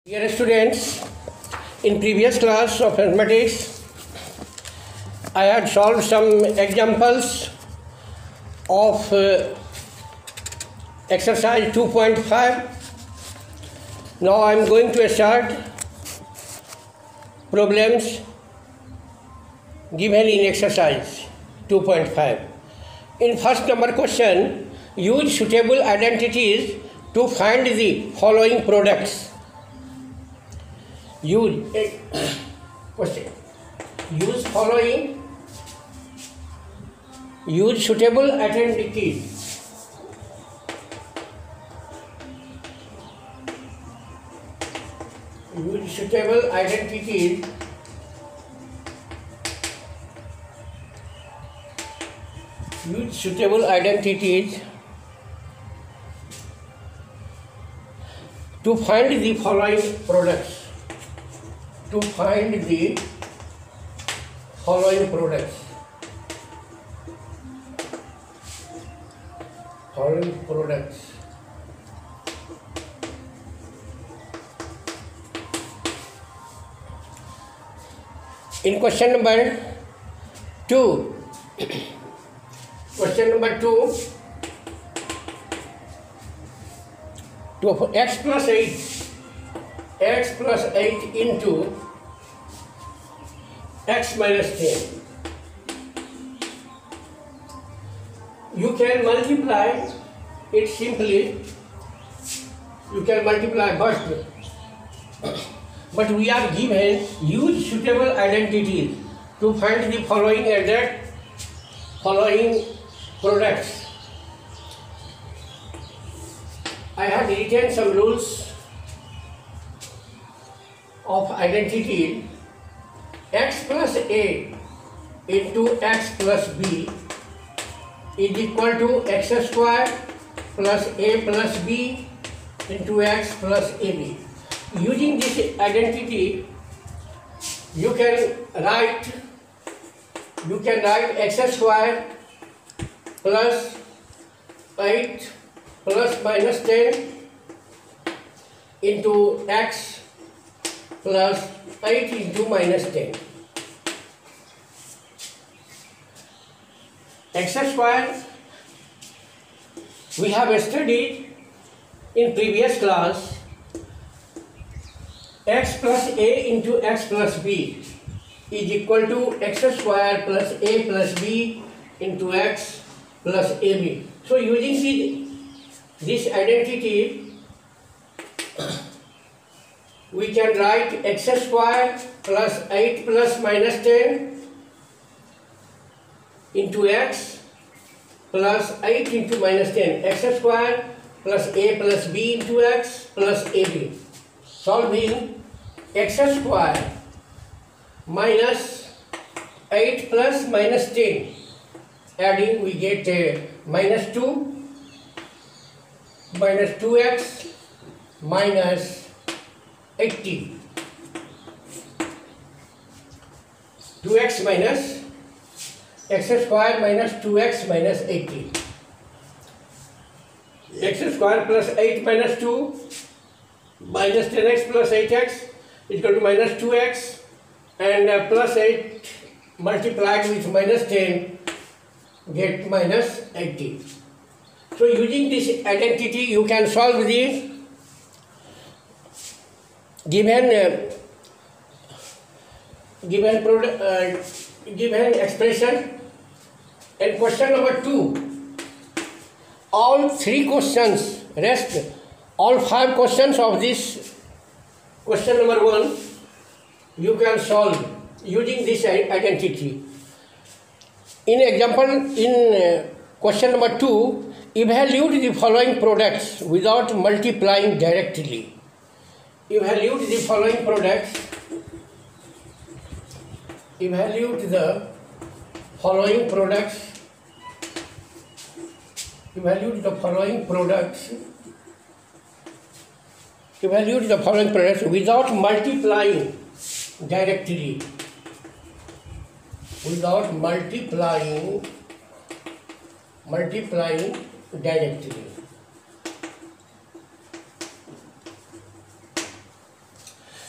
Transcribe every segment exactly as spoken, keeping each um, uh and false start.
Dear students, in previous class of mathematics, I had solved some examples of uh, exercise two point five. Now I am going to start problems given in exercise two point five. In first number question, use suitable identities to find the following products. Use a question. Use following. Use suitable identities. Use suitable identities use suitable identities to find the following products. To find the following products. Following products. In question number two, question number two, to x plus eight, x plus eight into x minus ten. You can multiply it simply. You can multiply first. But we are given use suitable identities to find the following exact following products. I have written some rules of identity. X plus A into x plus B is equal to x square plus A plus B into x plus A B. Using this identity, you can write you can write x square plus eight plus minus ten into x plus eight into minus ten. X square we have studied in previous class. X plus A into x plus B is equal to x square plus A plus B into x plus A B. So using the, this identity, we can write x square plus eight plus minus ten into x plus eight into minus ten. X square plus A plus B into x plus A B. Solving x square minus eight plus minus ten. Adding we get uh, minus two minus two x minus eighty. two x minus x square minus two x minus eighty. X square plus eight minus two minus ten x plus eight x is equal to minus two x, and uh, plus eight multiplied with minus ten get minus eighty. So using this identity you can solve the given uh, given product uh, given expression. And question number two, all three questions rest all five questions of this question number one you can solve using this identity. In example, in uh, question number two, evaluate the following products without multiplying directly. Evaluate the following products. Evaluate the following products. Evaluate the following products. Evaluate the following products without multiplying directly. Without multiplying multiplying directly.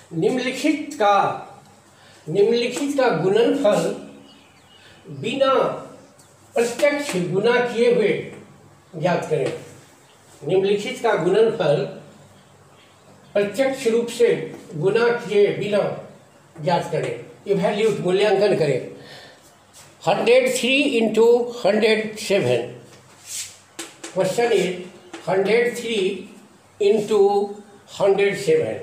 निम्नलिखित का निम्नलिखित का गुणनफल बिना प्रत्यक्ष गुणा किए हुए ज्ञात करें। निम्नलिखित का गुणनफल प्रत्यक्ष रूप से गुणा किए बिना ज्ञात करें। इवैल्यूट मूल्यांकन करें। Hundred three into hundred seven. Question is hundred three into hundred seven.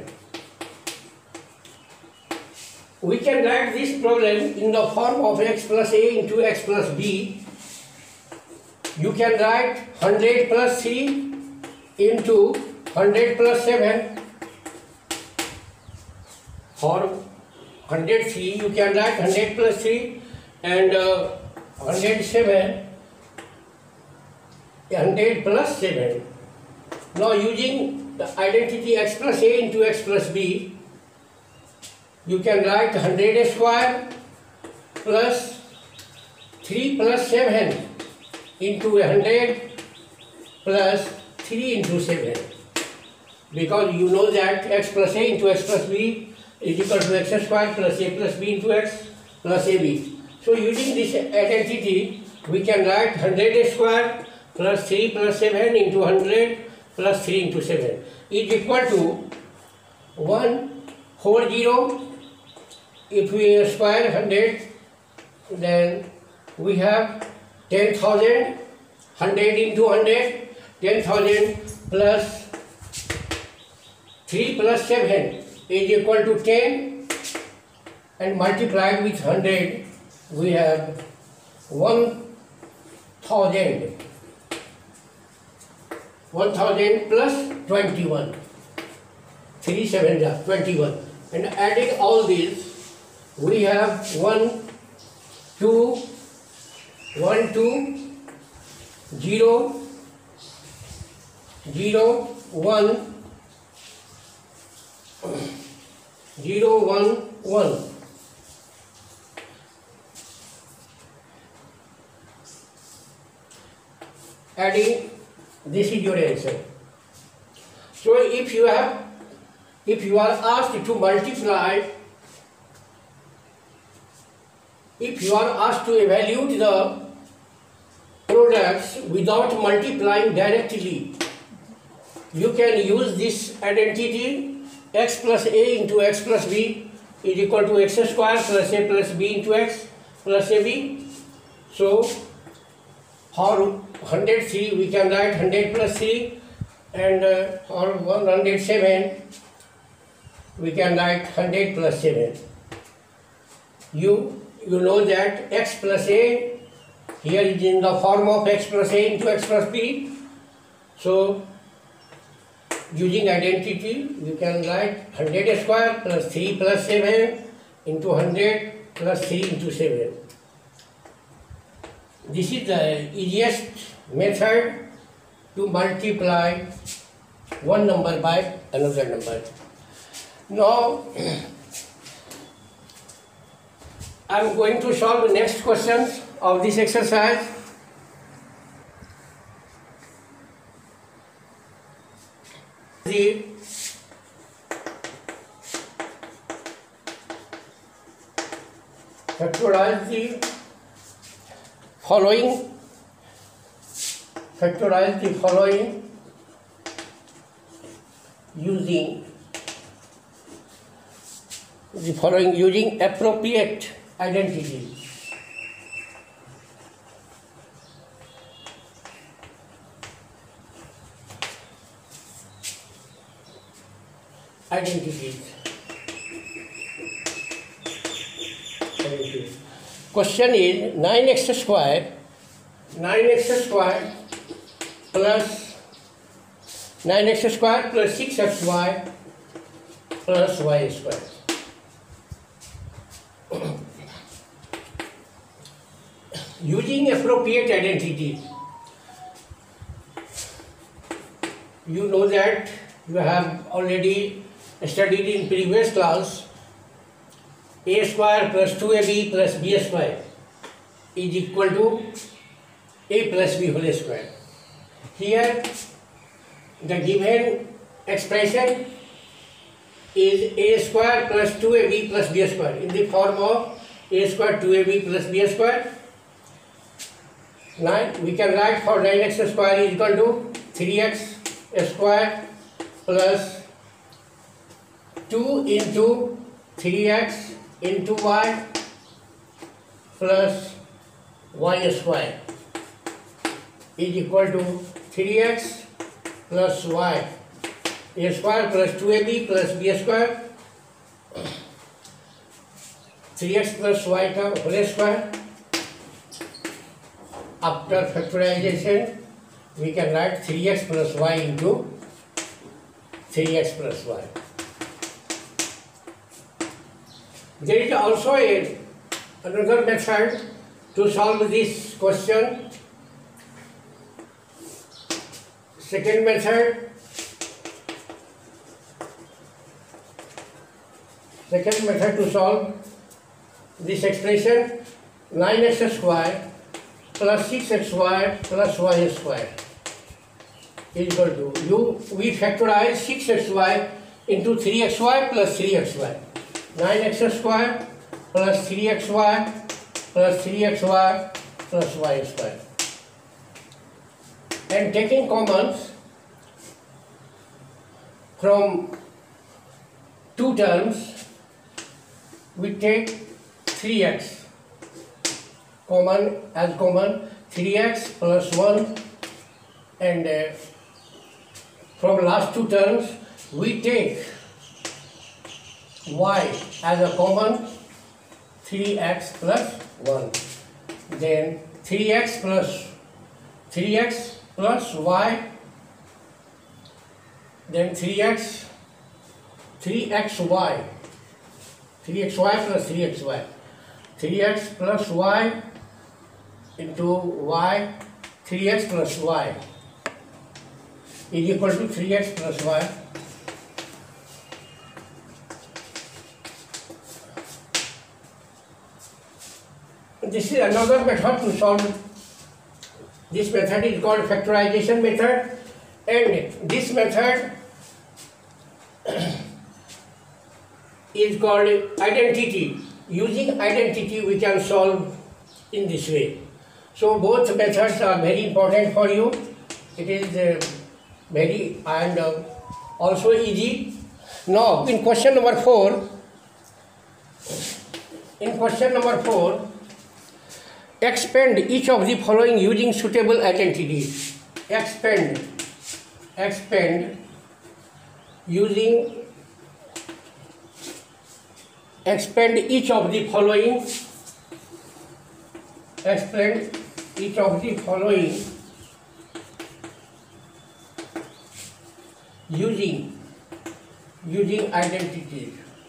We can write this problem in the form of x plus a into x plus b. You can write one hundred plus three into one hundred plus seven. For one hundred three, you can write one hundred plus three and uh, one hundred seven, one hundred plus seven. Now using the identity x plus a into x plus b, you can write one hundred square plus three plus seven into one hundred plus three into seven, because you know that x plus a into x plus b is equal to x square plus a plus b into x plus ab. So using this identity, we can write one hundred square plus three plus seven into one hundred plus three into seven is equal to one hundred forty. If we square one hundred, then we have ten thousand. one hundred into one hundred, ten thousand plus three plus seven is equal to ten, and multiplied with one hundred, we have one thousand. one thousand plus twenty-one. three seven is twenty-one. And adding all these, we have one, two, one, two, zero, zero, one, zero, one, one. Adding, this is your answer. So if you have, if you are asked to multiply, if you are asked to evaluate the products without multiplying directly, you can use this identity x plus a into x plus b is equal to x square plus a plus b into x plus ab. So for one hundred three, we can write one hundred plus three, and uh, for one hundred seven, we can write one hundred plus seven. You You know that x plus a here is in the form of x plus a into x plus b. So using identity, you can write one hundred square plus three plus seven into one hundred plus three into seven. This is the easiest method to multiply one number by another number. Now I am going to solve the next questions of this exercise. The factorize the following factorize the following using the following using appropriate identity. Identities. Identities. Question is nine x square, nine x square plus nine x square plus six x y plus y square. Using appropriate identity, you know that you have already studied in previous class. A square plus two a b plus b square is equal to a plus b whole square. Here the given expression is a square plus two a b plus b square in the form of a square two a b plus b square. nine, we can write for nine x square is equal to three x square plus two into three x into y plus y square is equal to three x plus y a square plus two a b plus b square, three x plus y का whole square. After factorization, we can write three x plus y into three x plus y. There is also a, another method to solve this question. Second method, second method to solve this expression, nine x square plus six x y plus y square is equal to, you, we factorize six x y into three x y plus three x y. nine x square plus three x y plus three x y plus y square. And taking commons from two terms, we take three x common as common, three x plus one, and uh, from last two terms we take y as a common, three x plus one, then three x plus three x plus y, then three x three x y, three x y plus three x y, three x plus y into y, three x plus y is equal to three x plus y. This is another method to solve. This method is called factorization method, and this method is called identity. Using identity we can solve in this way. So both methods are very important for you. It is uh, very and uh, also easy. Now in question number four, in question number four, expand each of the following using suitable identities. Expand, expand using, expand each of the following, expand each of the following using, using identities.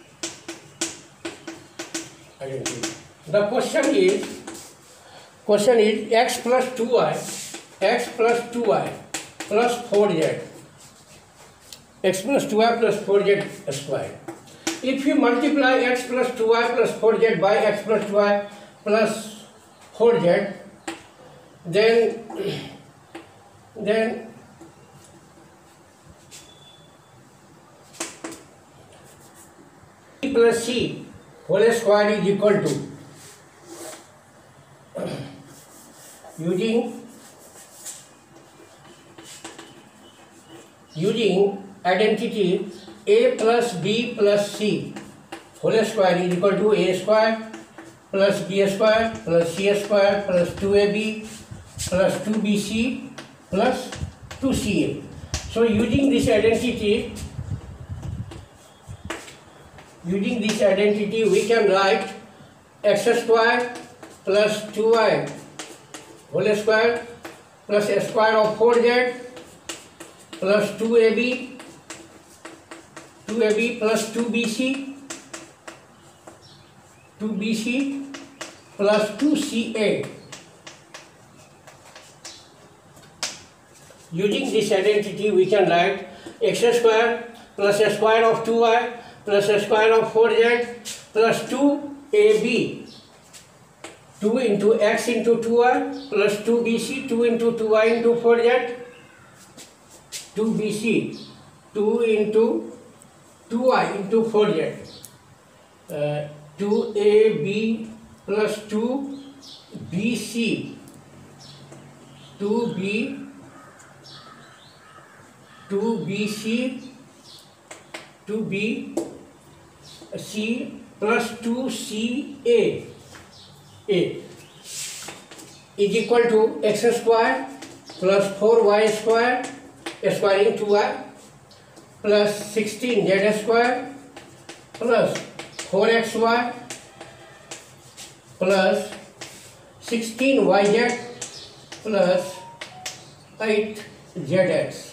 Identity. The question is, question is x plus two y, x plus two y plus four z, x plus two y plus four z square. If you multiply x plus two y plus four z by x plus two y plus four z, then then c plus c whole square is equal to, using using identity a plus b plus c whole square is equal to a square plus b square plus c square plus two a b plus two b c plus two c a. So using this identity, using this identity we can write x square plus two y whole square plus a square of four z plus two a b, two a b plus two b c, two b c plus two c a. Using this identity we can write x square plus a square of two y plus a square of four z plus two a b, two into x into two y plus two b c, two into two y into four z, two b c, two into two i into four z, uh, two a b plus two b c, two b, two b c, two b c plus two c a, a is equal to x square plus four y square, squaring two y, plus sixteen z square plus four x y plus sixteen y z plus eight z x.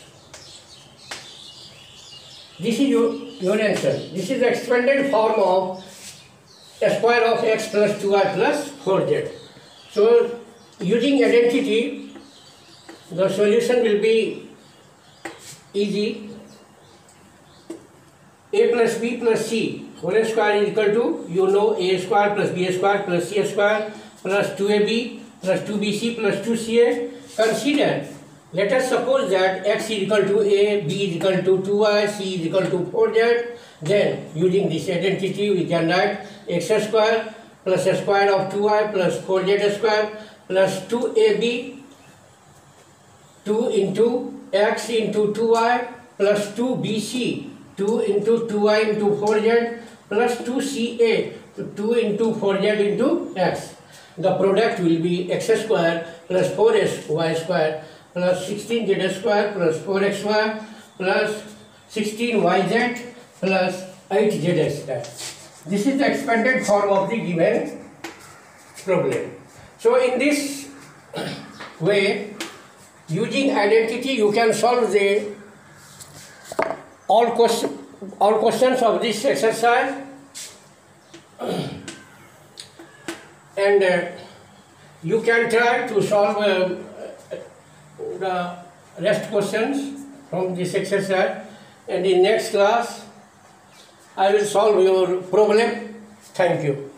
This is your, your answer. This is the expanded form of square of x plus two y plus four z. So, using identity, the solution will be easy. A plus b plus c whole square is equal to, you know, a square plus b square plus c square plus two a b plus two b c plus two c a. Consider, let us suppose that x is equal to a, b is equal to two y, c is equal to four z. Then, using this identity, we can write x square plus a square of two y plus four z square plus two a b, two into x into two y plus two b c, two into two y into four z plus two c a, two into four z into x. The product will be x square plus four y square plus sixteen z square plus four x y plus sixteen y z plus eight z square. This is the expanded form of the given problem. So in this way, using identity, you can solve the all question all questions of this exercise, and uh, you can try to solve uh, the rest questions from this exercise, and in next class I will solve your problem. Thank you.